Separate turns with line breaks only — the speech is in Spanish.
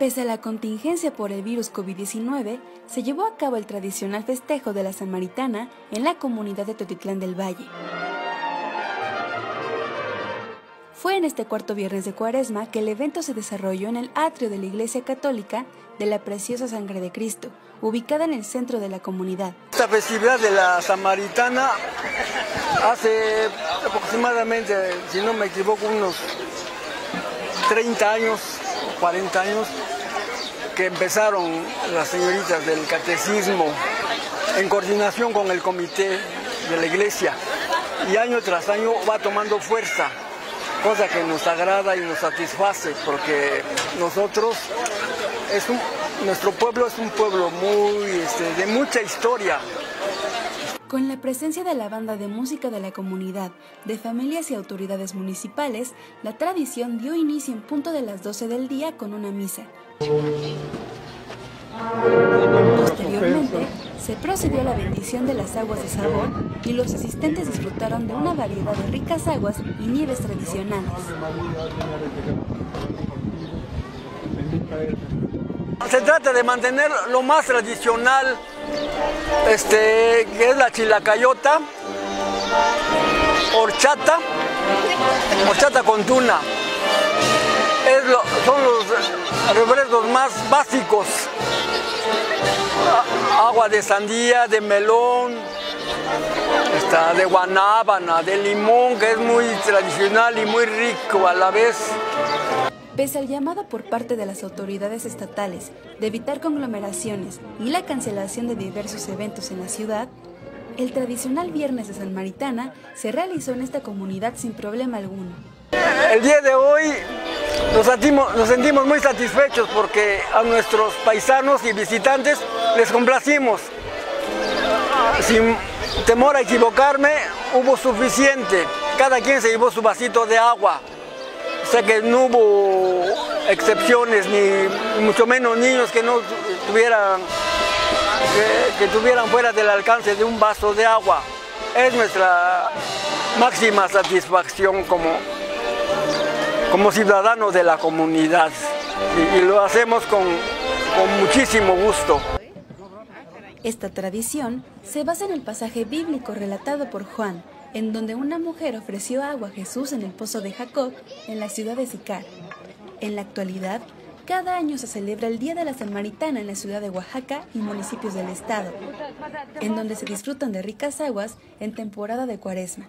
Pese a la contingencia por el virus COVID-19, se llevó a cabo el tradicional festejo de la Samaritana en la comunidad de Teotitlán del Valle. Fue en este cuarto viernes de Cuaresma que el evento se desarrolló en el atrio de la Iglesia Católica de la Preciosa Sangre de Cristo, ubicada en el centro de la comunidad.
Esta festividad de la Samaritana hace aproximadamente, si no me equivoco, unos 30 años, 40 años, que empezaron las señoritas del catecismo en coordinación con el comité de la iglesia, y año tras año va tomando fuerza, cosa que nos agrada y nos satisface, porque nuestro pueblo es un pueblo de mucha historia.
Con la presencia de la banda de música de la comunidad, de familias y autoridades municipales, la tradición dio inicio en punto de las 12 del día con una misa. Posteriormente, se procedió a la bendición de las aguas de sabón y los asistentes disfrutaron de una variedad de ricas aguas y nieves tradicionales.
Se trata de mantener lo más tradicional, que es la chilacayota, horchata con tuna. Son los refrescos más básicos. Agua de sandía, de melón, de guanábana, de limón, que es muy tradicional y muy rico a la vez.
Pese al llamado por parte de las autoridades estatales de evitar conglomeraciones y la cancelación de diversos eventos en la ciudad, el tradicional Viernes de Samaritana se realizó en esta comunidad sin problema alguno.
El día de hoy nos sentimos muy satisfechos porque a nuestros paisanos y visitantes les complacimos. Sin temor a equivocarme, hubo suficiente. Cada quien se llevó su vasito de agua. O sea que no hubo excepciones, ni mucho menos niños que no tuvieran, que tuvieran fuera del alcance de un vaso de agua. Es nuestra máxima satisfacción como ciudadanos de la comunidad, y lo hacemos con muchísimo gusto.
Esta tradición se basa en el pasaje bíblico relatado por Juan, en donde una mujer ofreció agua a Jesús en el pozo de Jacob, en la ciudad de Sicar. En la actualidad, cada año se celebra el Día de la Samaritana en la ciudad de Oaxaca y municipios del estado, en donde se disfrutan de ricas aguas en temporada de Cuaresma.